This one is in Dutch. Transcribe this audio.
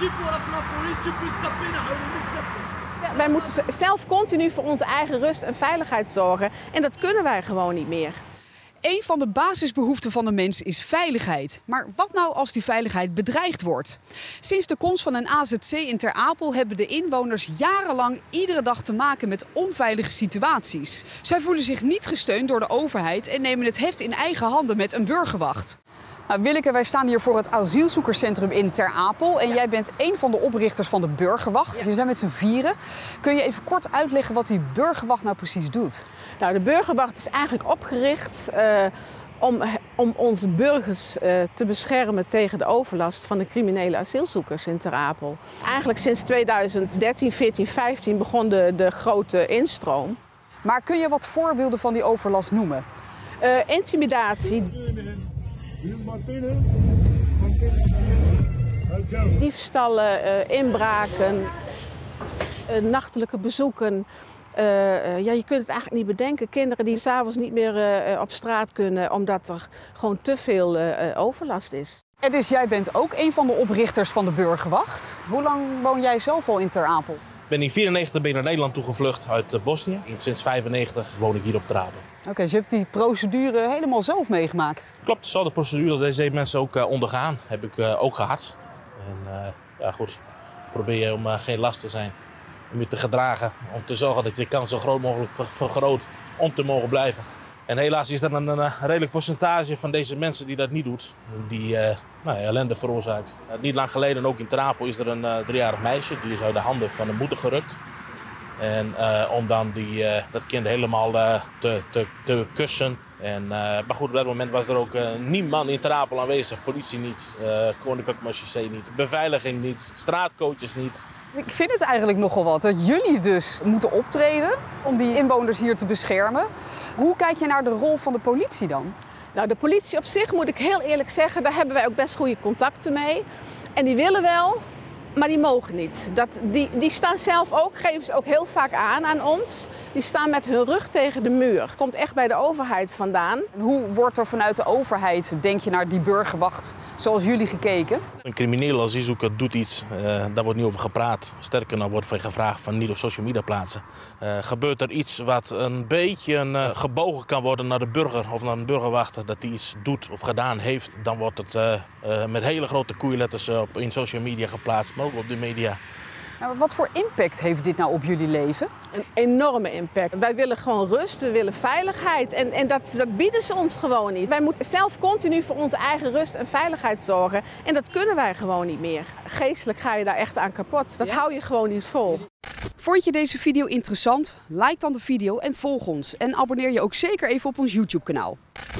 Ja, wij moeten zelf continu voor onze eigen rust en veiligheid zorgen. En dat kunnen wij gewoon niet meer. Een van de basisbehoeften van de mens is veiligheid. Maar wat nou als die veiligheid bedreigd wordt? Sinds de komst van een AZC in Ter Apel hebben de inwoners jarenlang iedere dag te maken met onveilige situaties. Zij voelen zich niet gesteund door de overheid en nemen het heft in eigen handen met een burgerwacht. Nou, Willeke, wij staan hier voor het asielzoekerscentrum in Ter Apel. En jij bent een van de oprichters van de burgerwacht. Ja. Je zijn met z'n vieren. Kun je even kort uitleggen wat die burgerwacht nou precies doet? Nou, de burgerwacht is eigenlijk opgericht om onze burgers te beschermen tegen de overlast van de criminele asielzoekers in Ter Apel. Eigenlijk sinds 2013, 14, 15 begon de grote instroom. Maar kun je wat voorbeelden van die overlast noemen? Intimidatie. Diefstallen, inbraken, nachtelijke bezoeken. Je kunt het eigenlijk niet bedenken. Kinderen die 's avonds niet meer op straat kunnen omdat er gewoon te veel overlast is. En dus jij bent ook een van de oprichters van de burgerwacht. Hoe lang woon jij zelf al in Ter Apel? Ik ben in 1994 naar Nederland toegevlucht uit Bosnië. Sinds 1995 woon ik hier op Ter Apel. Oké, dus je hebt die procedure helemaal zelf meegemaakt? Klopt, dezelfde procedure dat deze mensen ook ondergaan, heb ik ook gehad. En ja goed, probeer je om geen last te zijn, om je te gedragen, om te zorgen dat je de kans zo groot mogelijk vergroot om te mogen blijven. En helaas is dat een redelijk percentage van deze mensen die dat niet doet, die ellende veroorzaakt. Niet lang geleden, ook in Ter Apel, is er een 3-jarig meisje, die is uit de handen van de moeder gerukt. En om dan dat kind helemaal te kussen. Maar goed, op dat moment was er ook niemand in Ter Apel aanwezig. Politie niet, Koninklijke Marechaussee niet, beveiliging niet, straatcoaches niet. Ik vind het eigenlijk nogal wat dat jullie dus moeten optreden om die inwoners hier te beschermen. Hoe kijk je naar de rol van de politie dan? Nou, de politie op zich, moet ik heel eerlijk zeggen, daar hebben wij ook best goede contacten mee. En die willen wel, maar die mogen niet. Die staan zelf ook, geven ze ook heel vaak aan ons. Die staan met hun rug tegen de muur. Het komt echt bij de overheid vandaan. En hoe wordt er vanuit de overheid, denk je, naar die burgerwacht zoals jullie gekeken? Een crimineel asielzoeker doet iets, daar wordt niet over gepraat. Sterker dan wordt van je gevraagd van niet op social media plaatsen. Gebeurt er iets wat een beetje gebogen kan worden naar de burger of naar een burgerwachter, dat die iets doet of gedaan heeft, dan wordt het met hele grote koeienletters in social media geplaatst, maar ook op de media. Nou, wat voor impact heeft dit nou op jullie leven? Een enorme impact. Wij willen gewoon rust, we willen veiligheid en dat bieden ze ons gewoon niet. Wij moeten zelf continu voor onze eigen rust en veiligheid zorgen en dat kunnen wij gewoon niet meer. Geestelijk ga je daar echt aan kapot. Dat hou je gewoon niet vol. Vond je deze video interessant? Like dan de video en volg ons. En abonneer je ook zeker even op ons YouTube-kanaal.